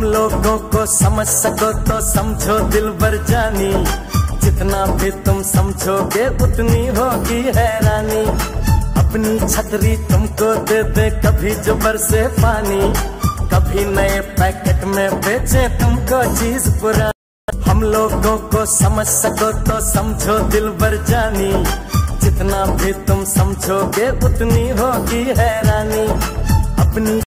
हम लोगों को समझ सको तो समझो दिलबर जानी, जितना भी तुम समझोगे उतनी होगी हैरानी। अपनी छतरी तुमको दे दे कभी जो बरसे पानी, कभी नए पैकेट में बेचे तुमको चीज पुरानी। हम लोगों को समझ सको तो समझो दिलबर जानी, जितना भी तुम समझोगे उतनी होगी हैरानी। अपनी